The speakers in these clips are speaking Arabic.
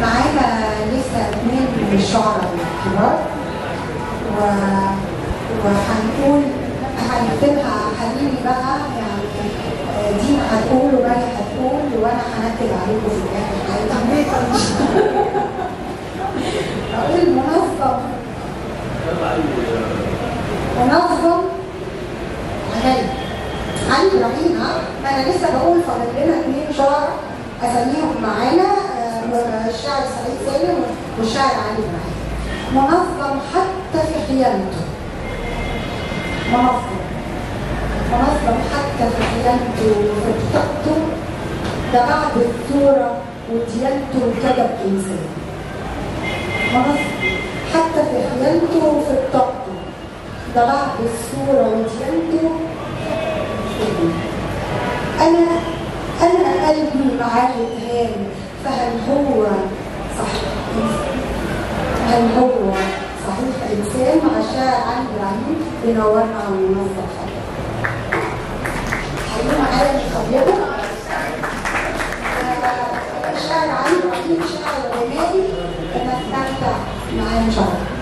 معانا لسه 2 من الشعراء الكبار وهنقول هنكتبها حبيبي بقى، يعني دينا هتقول ومالي هتقول وانا هنكتب عليكم في الاخر. اقول منظم علي ابراهيم. ما انا لسه بقول فاضل لنا 2 شعراء اساميهم معانا، الشاعر سعيد سالم والشاعر علي ابراهيم. منظم حتى في خيانته، منظم حتى في خيانته وفي بطاقته، ده بعد الثورة وديانته كتب إنسان. منظم حتى في خيانته وفي بطاقته، ده بعد الثورة وديانته. أنا قلبي معاه اتهام، فهل هو صحيح إنسان؟ مع الشاعر علي إبراهيم بينورنا وينظم حضرتك. هيقولوا معايا من فضلكم الشاعر علي إبراهيم شاعر غنائي، نستمتع معاه إن شاء الله.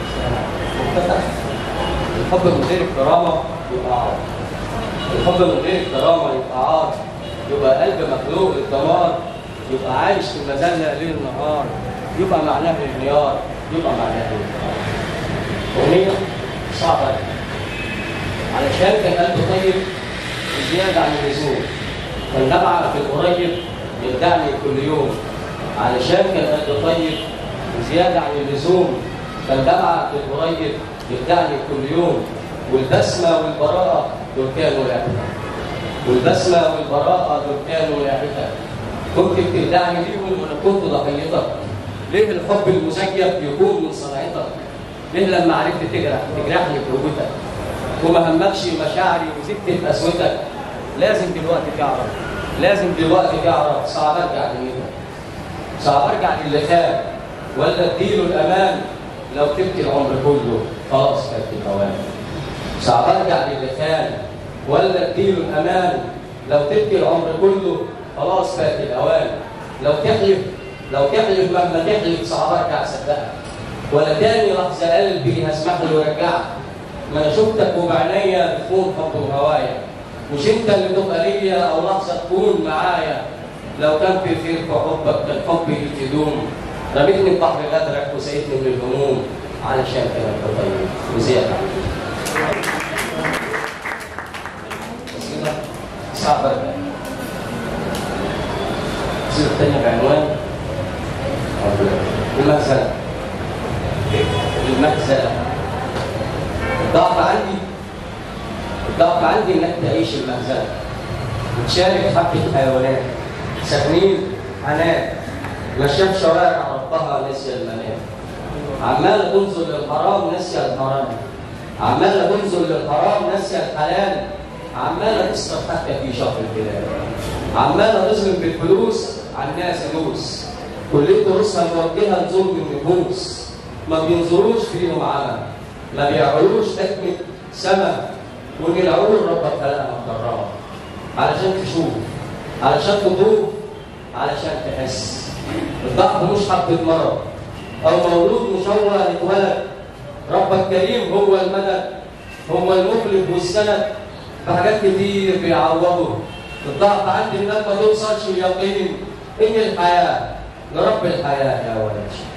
الحب من غير الكرامة يبقى عار، الحب من غير الكرامة يبقى عار، يبقى قلب مخلوق للدمار، يبقى عايش في المذلة ليل نهار، يبقى معناه الانهيار، يبقى معناه الانهيار. أغنية صعبة علشان كان قلبه طيب وزيادة عن اللزوم، كان دمعة في القريب يخدعني كل يوم. علشان كان قلبه طيب وزيادة عن اللزوم، كان دمعة في القريب يخدعني كل يوم. والبسمة والبراءة دول كانوا لعبتها، والبسمة والبراءة دول كانوا لعبتها. كنت بتخدعني ليهم وأنا كنت ضحيتك. ليه الحب المزيف يكون من صنعتك؟ ليه لما عرفت تجرحني بقوتك وما همكش مشاعري وزدت بقسوتك؟ لازم دلوقتي تعرف صعب ارجع لميتك، صعب ارجع للي خان ولا اديله الامان. لو تبكي العمر كله خلاص فات الاوان. صعب ارجع للي خان ولا اديله الامان. لو تبكي العمر كله خلاص فات الاوان. لو تحلف مهما تحلف صعب ارجع اصدقك، ولا تاني لحظه قلبي هسمح له يرجعك. ما انا شفتك وبعنايا بتكون حب وهوايا، مش انت اللي تبقى ليا او لحظه تكون معايا. لو كان في خير في حبك كان حبي ليك يدوم. رميتني في بحر غدرك وسقيتني من الهموم، علشان كان انت طيب وزياده عني. بس كده صعب ارجع. القصيده الثانيه بعنوان المهزله. الضعف عندي انك تعيش المهزله وتشارك حبه حيوانات ساكنين عناد، ماشيه في شوارع ربها نسي المنام. عماله تنظر للحرام ناسيه الحرام، عماله تنظر للحرام ناسيه الحلال، عماله تسقط حتى في شهر الهلال، عماله تظلم بالفلوس على الناس فلوس. كليه دروسها موجهه لظلم النفوس، ما بينظروش فيهم عمى، ما بيعقلوش حكمه سما، وان العقول ربك خلقها مكرمه علشان تشوف، علشان تطوف، علشان تحس. الضعف مش حبه مرض او مولود مشوه اتولد. ربك كريم هو المدد، هو المخلف والسند، فحاجات كتير بيعوضه. الضعف عندي انك ما توصلش اليقين ان الحياه لرب الحياه يا ولد.